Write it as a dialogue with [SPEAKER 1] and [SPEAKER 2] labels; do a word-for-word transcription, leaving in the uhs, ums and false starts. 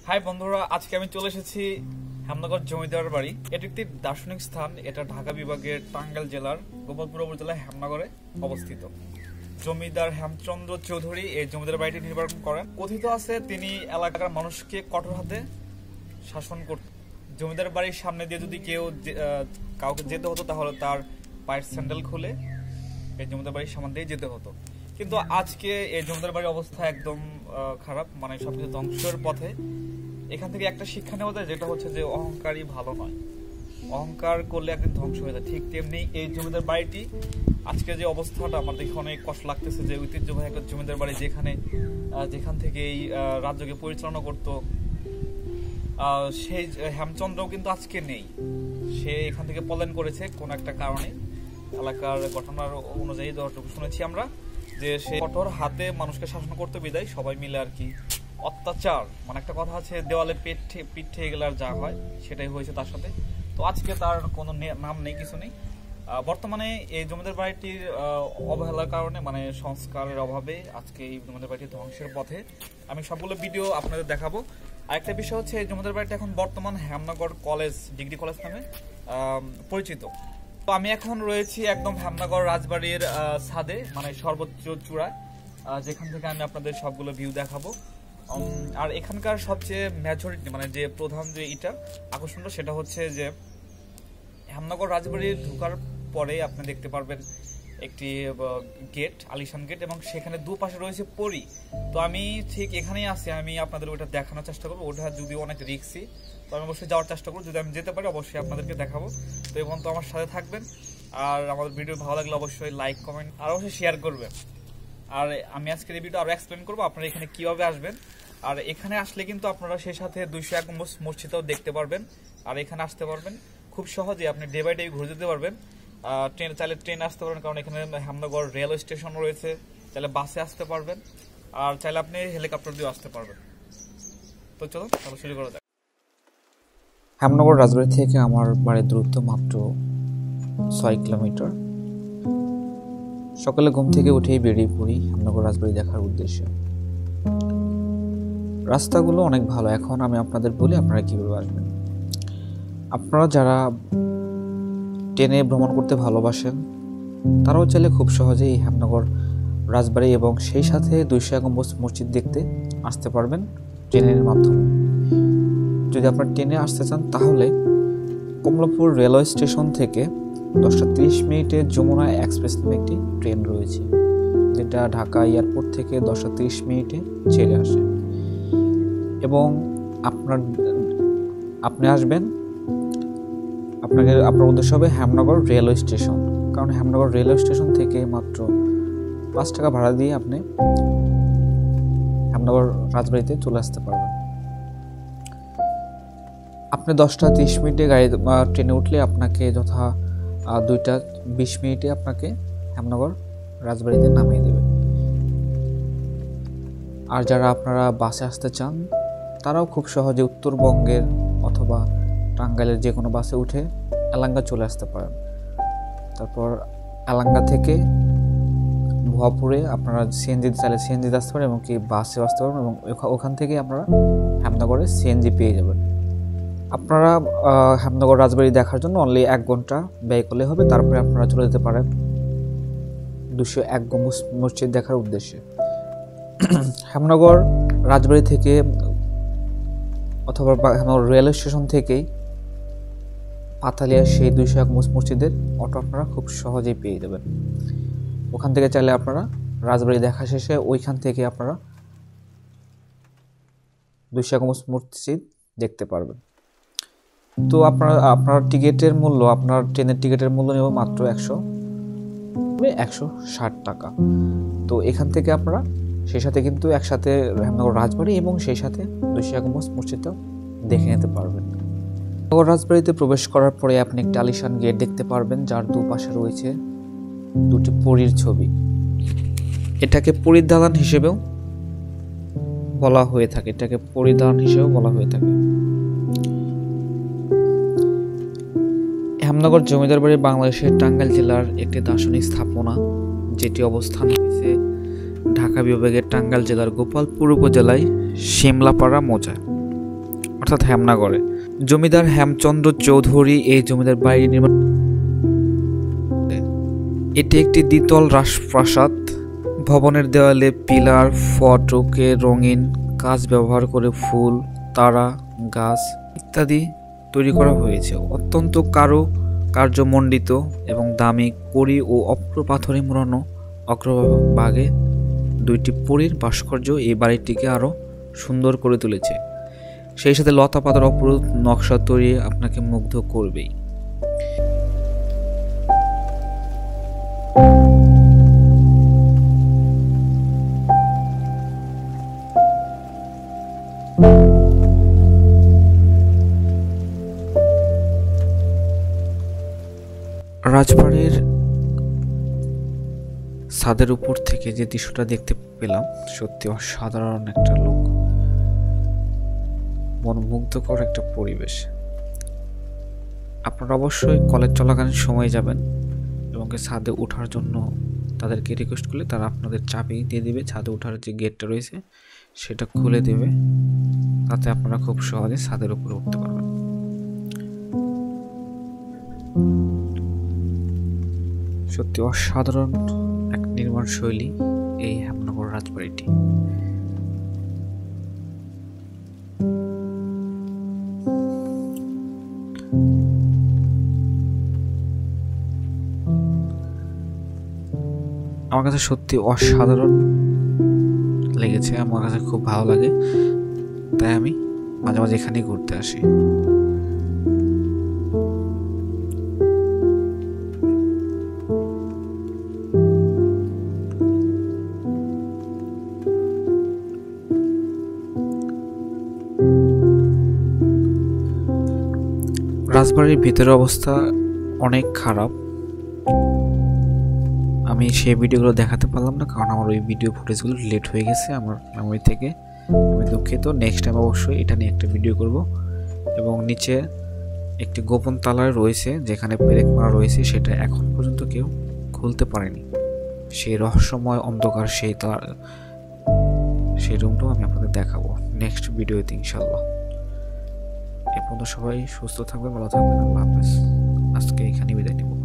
[SPEAKER 1] High বন্ধুরা, আজকে আমি চলে এসেছি হেমনগর জমিদার বাড়ি। এটি একটি দার্শনিক স্থান। এটা ঢাকা বিভাগের টাঙ্গাইল জেলার গোপালপুর উপজেলায় হেমনগরে অবস্থিত। জমিদার হেমচন্দ্র চৌধুরী এই জমিদার বাড়িটি নির্মাণ করেন। কথিত আছে তিনি এলাকার মানুষকে কঠোর হাতে শাসন করতেন। জমিদার বাড়ির সামনে দিয়ে যদি কেউ কাউকে যেতে হতো তাহলে তার পায়ের স্যান্ডেল খুলে এই জমিদার বাড়ির সামনে দিয়ে যেতে হতো। কিন্তু আজকে এই জমিদার বাড়ির অবস্থা একদম খারাপ, মানে সবকিছু ধ্বংসের পথে। এখান থেকে একটা শিক্ষা নেওয়া যায়, যেটা হচ্ছে যে অহংকারই ভালো নয়, অহংকার করলে একদিন ধ্বংস হয়ে যায়। ঠিক তেমনি এই জমিদার বাড়িটি আজকে যে অবস্থাটা আমার দেখে অনেক কষ্ট লাগতেছে, যে ঐতিহ্যবাহী একটা জমিদার বাড়ি যেখানে যেখান থেকে এই রাজ্যকে পরিচালনা করত সেই হেমচন্দ্রও কিন্তু আজকে নেই। সে এখান থেকে পলায়ন করেছে কোন একটা কারণে। এলাকার ঘটনার অনুযায়ী যতটুকু শুনেছি আমরা, যে সে কঠোর হাতে মানুষকে শাসন করতে বিদায় সবাই মিলে আর কি অত্যাচার, মানে একটা কথা আছে দেওয়ালে পেট পিঠ ঠেয়ে গেলে আর যা হয় সেটাই হয়েছে তার সাথে। তো আজকে তার কোনো নাম নেই, কিছু নেই। বর্তমানে এই জমিদার বাড়িটির অবহেলার কারণে, মানে সংস্কারের অভাবে আজকে এই জমিদার বাড়িটি ধ্বংসের পথে। আমি সবগুলো ভিডিও আপনাদের দেখাবো। আরেকটা বিষয় হচ্ছে এই জমিদার বাড়িটা এখন বর্তমান হেমনগর কলেজ, ডিগ্রি কলেজ নামে পরিচিত। তো আমি এখন রয়েছি একদম হেমনগর রাজবাড়ির ছাদে, মানে সর্বোচ্চ চূড়ায়, যেখান থেকে আমি আপনাদের সবগুলো ভিউ দেখাবো। আর এখানকার সবচেয়ে মেজরিটি, মানে যে প্রধান যে এটা আকর্ষণ সেটা হচ্ছে যে হেমনগর রাজবাড়ি ঢোকার পরে আপনি দেখতে পারবেন একটি গেট, আলিশান গেট, এবং সেখানে দুপাশে রয়েছে পরী। তো আমি ঠিক এখানেই আছি, আমি আপনাদের ওটা দেখানোর চেষ্টা করবো। ওটা যদিও অনেক রিস্কি, তো আমি অবশ্যই যাওয়ার চেষ্টা করবো। যদি আমি যেতে পারি অবশ্যই আপনাদেরকে দেখাবো। তো এবং তো আমার সাথে থাকবেন, আর আমাদের ভিডিও ভালো লাগলে অবশ্যই লাইক, কমেন্ট আর অবশ্যই শেয়ার করবেন। আর আমি আজকের এই ভিডিও আরো এক্সপ্লেন করবো আপনারা এখানে কিভাবে আসবেন। আর এখানে আসলে কিন্তু আপনারা সেই সাথে দুইশো এক মসজিদও দেখতে পারবেন। আর এখানে আসতে পারবেন খুব সহজে, আপনি ডে বাই ডে ঘুরে যেতে পারবেন। ট্রেন চাইলে ট্রেন আসতে পারবেন, কারণ এখানে হেমনগর রেলওয়ে স্টেশন রয়েছে। চাইলে বাসে আসতে পারবেন, আর চাইলে আপনি হেলিকপ্টার দিয়েও আসতে পারবেন। তো চলুন তাহলে শুরু করা যাক।
[SPEAKER 2] হেমনগর রাজবাড়ি থেকে আমার বাড়ির দূরত্ব মাত্র ছয় কিলোমিটার। সকালে ঘুম থেকে উঠেই বেরিয়ে পড়ি হেমনগর রাজবাড়ি দেখার উদ্দেশ্যে। রাস্তাগুলো অনেক ভালো। এখন আমি আপনাদের বলি আপনারা কীভাবে আসবেন। আপনারা যারা ট্রেনে ভ্রমণ করতে ভালোবাসেন তারাও চাইলে খুব সহজেই এই হেমনগর রাজবাড়ি এবং সেই সাথে দুইশো এক মসজিদ দেখতে আসতে পারবেন ট্রেনের মাধ্যমে। যদি আপনারা ট্রেনে আসতে চান তাহলে কমলাপুর রেলওয়ে স্টেশন থেকে দশটা তিরিশ মিনিটে যমুনা এক্সপ্রেস নামে একটি ট্রেন রয়েছে, যেটা ঢাকা এয়ারপোর্ট থেকে দশটা তিরিশ মিনিটে ছেড়ে আসে। এবং আপনার আপনি আসবেন, আপনাকে আপনার উদ্দেশ্য হবে হেমনগর রেলওয়ে স্টেশন, কারণ হেমনগর রেলওয়ে স্টেশন থেকে মাত্র পাঁচ টাকা ভাড়া দিয়ে আপনি হেমনগর রাজবাড়িতে চলে আসতে পারবেন। আপনি দশটা তিরিশ মিনিটে গাড়ি ট্রেনে উঠলে আপনাকে যথা দুইটা বিশ মিনিটে আপনাকে হেমনগর রাজবাড়িতে নামিয়ে দেবে। আর যারা আপনারা বাসে আসতে চান তারাও খুব সহজে উত্তরবঙ্গের অথবা টাঙ্গাইলের যে কোনো বাসে উঠে এলাঙ্গা চলে আসতে পারেন। তারপর এলাঙ্গা থেকে ভুয়াপুরে আপনারা সিএনজি চাইলে সিএনজি আসতে পারেন, এবং কি বাসে আসতে পারেন, এবং ওখান থেকে আপনারা হেমনগরে সিএনজি পেয়ে যাবেন। আপনারা হেমনগর রাজবাড়ি দেখার জন্য অনলি এক ঘন্টা ব্যয় করলে হবে। তারপরে আপনারা চলে যেতে পারেন দুশো এক গম্বুজ মসজিদ দেখার উদ্দেশ্যে। হেমনগর রাজবাড়ি থেকে অথবা হেমনগর রেলওয়ে স্টেশন থেকেই পাতালিয়া সেই দুইশো এক মসজিদের অটো আপনারা খুব সহজেই পেয়ে যাবেন। ওখান থেকে চাইলে আপনারা রাজবাড়ি দেখা শেষে ওইখান থেকে আপনারা দুইশো এক মসজিদ দেখতে পারবেন। তো আপনারা আপনার টিকিটের মূল্য, আপনার ট্রেনের টিকিটের মূল্য নেব মাত্র একশো একশো ষাট টাকা। তো এখান থেকে আপনারা সেই সাথে কিন্তু একসাথে হেমনগর রাজবাড়ি এবং সেই সাথে দুইশো এক মসজিদটাও দেখে নিতে পারবেন। হেমনগর রাজবাড়িতে প্রবেশ করার পরে আপনি একটি আলিশান গেট দেখতে পারবেন, যার দুপাশে রয়েছে দুটি পরীর ছবি। এটাকে পরীর দালান হিসেবেও বলা হয়ে থাকে, এটাকে পরীর দালান হিসেবেও বলা হয়ে থাকে। হেমনগর জমিদার বাড়ি বাংলাদেশের টাঙ্গাইল জেলার একটি দার্শনিক স্থাপনা, যেটি অবস্থান হয়েছে ঢাকা বিভাগের টাঙ্গাইল জেলার গোপালপুর উপজেলায় শিমলাপাড়া মৌজায়। অর্থাৎ হেমনাগরে। জমিদার হেমচন্দ্র চৌধুরী এই জমিদার বাড়ি নির্মাণ। এটি একটি দ্বিতল রাজপ্রাসাদ। ভবনের দেওয়ালে পিলার ফটকে রঙিন কাজ ব্যবহার করে ফুল, তারা, গাছ ইত্যাদি তৈরি করা হয়েছে। অত্যন্ত কারু কার্যমণ্ডিত এবং দামি কড়ি ও অপ্র পাথরে মোড়ানো অগ্রভাগে দুইটি পরীর ভাস্কর্য এই বাড়িটিকে আরও সুন্দর করে তুলেছে। সেই সাথে লতা পাতার অপরূপ নকশা তৈরি আপনাকে মুগ্ধ করবেই। রাজবাড়ির ছাদের উপর থেকে যে দৃশ্যটা দেখতে পেলাম সত্যি অসাধারণ একটা লোক, মনোমুগ্ধকর একটা পরিবেশ। আপনারা অবশ্যই কলেজ চলাকালীন সময় যাবেন এবং ছাদে ওঠার জন্য তাদেরকে রিকোয়েস্ট করলে তারা আপনাদের চাবি দিয়ে দেবে। ছাদে ওঠার যে গেটটা রয়েছে সেটা খুলে দেবে, তাতে আপনারা খুব সহজে ছাদের উপরে উঠতে পারবেন। সত্যি অসাধারণ এক নির্মাণ শৈলী এই হেমনগর রাজবাড়িটি। আমার কাছে সত্যি অসাধারণ লেগেছে, আমার কাছে খুব ভালো লাগে, তাই আমি মাঝে মাঝে এখানেই ঘুরতে আসি। রাজবাড়ির ভিতরের অবস্থা অনেক খারাপ। আমি সেই ভিডিওগুলো দেখাতে পারলাম না, কারণ আমার ওই ভিডিও ফুটেজগুলো লেট হয়ে গেছে আমার মেমোরি থেকে। আমি দুঃখিত। নেক্সট টাইম অবশ্যই এটা নিয়ে একটা ভিডিও করব। এবং নিচে একটি গোপন তালা রয়েছে যেখানে পেরেক মারা রয়েছে, সেটা এখন পর্যন্ত কেউ খুলতে পারেনি। সেই রহস্যময় অন্ধকার সেই তার সেই রুমটাও আমি আপনাদের দেখাবো নেক্সট ভিডিওতে ইনশাল্লাহ। এ পর্যন্ত সবাই সুস্থ থাকবেন, ভালো থাকবেন। আল্লাহ হাফেজ। আজকে এখানে বিদায় নেব।